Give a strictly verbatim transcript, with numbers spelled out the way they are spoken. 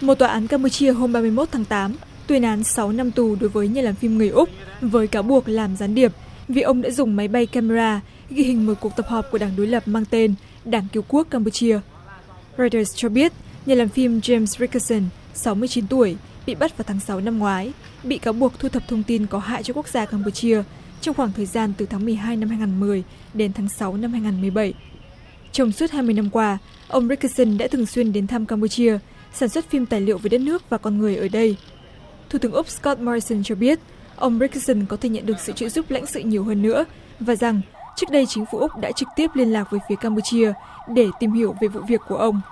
Một tòa án Campuchia hôm ba mươi mốt tháng tám tuyên án sáu năm tù đối với nhà làm phim người Úc với cáo buộc làm gián điệp vì ông đã dùng máy bay camera ghi hình một cuộc tập họp của đảng đối lập mang tên Đảng Cứu quốc Campuchia. Reuters cho biết nhà làm phim James Richardson, sáu mươi chín tuổi, bị bắt vào tháng sáu năm ngoái, bị cáo buộc thu thập thông tin có hại cho quốc gia Campuchia trong khoảng thời gian từ tháng mười hai năm hai ngàn mười đến tháng sáu năm hai ngàn mười bảy. Trong suốt hai mươi năm qua, ông Richardson đã thường xuyên đến thăm Campuchia, sản xuất phim tài liệu về đất nước và con người ở đây. Thủ tướng Úc Scott Morrison cho biết ông Richardson có thể nhận được sự trợ giúp lãnh sự nhiều hơn nữa và rằng trước đây chính phủ Úc đã trực tiếp liên lạc với phía Campuchia để tìm hiểu về vụ việc của ông.